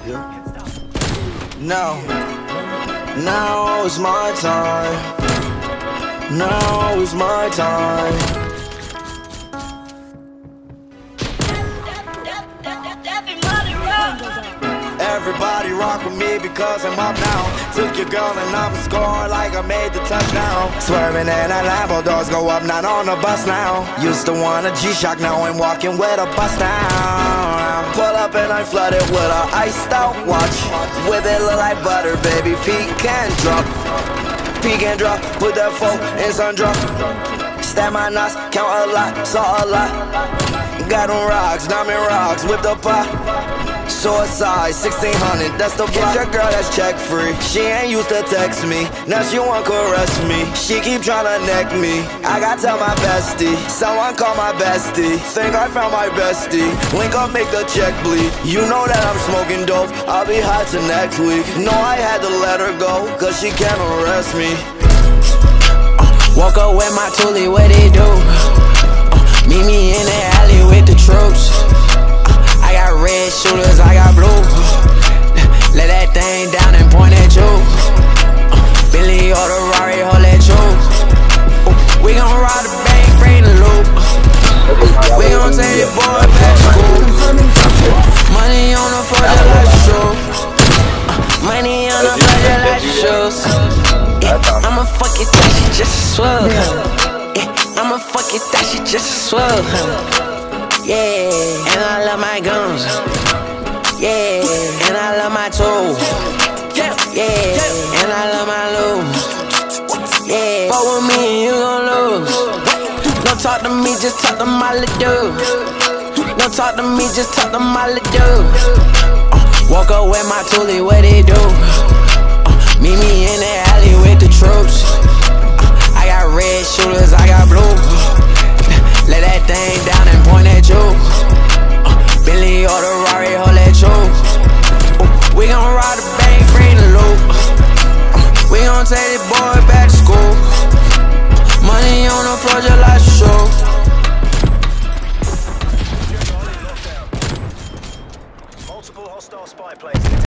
Now is my time. Now is my time. Everybody rock with me because I'm up now. Took your girl and I'm scoring like I made the touchdown. Swerving in a Lambo, doors go up, not on the bus now. Used to want a G-Shock, now I'm walking with a bust down. Pull up and I'm flooded with a iced out watch. With it look like butter, baby, peek and drop. Peek and drop, put that phone in sun drop. Stab my knots, count a lot, saw a lot. Got them rocks, diamond rocks, whip the pot. Suicide, 1600, that's the block. Get your girl that's check free. She ain't used to text me, now she want caress me. She keep tryna neck me, I gotta tell my bestie. Someone call my bestie, think I found my bestie. Link up, make the check bleed. You know that I'm smoking dope, I'll be hot till next week. Know I had to let her go, cause she can't arrest me. Woke up with my toolie, what they do? Meet me in the alley with the troops. I got red shooters, I got blue. Let that thing down and point at you. Billy or the Rari, hold that you. We gon' rob the bank, bring the loot. We gon' take the boy back to school. Money on the floor just like shoes. Money on the floor just like shoes. I'ma fuck it, that she just swell. I'ma fuck it, that she just swell. Yeah, and I love my guns. Yeah, and I love my tools. Yeah, and I love my lose. Yeah, fuck with me and you gon' lose. Don't talk to me, just talk to my little dude. Don't talk to me, just talk to my little dude. Woke up with my toolie, what they do? Meet me in the alley with the troops. I got red shooters, I got blue. Let that thing down and point at you. Billy or the Rari, hold that you. We gon' rob the bank, bring the loot. We gon' take this boy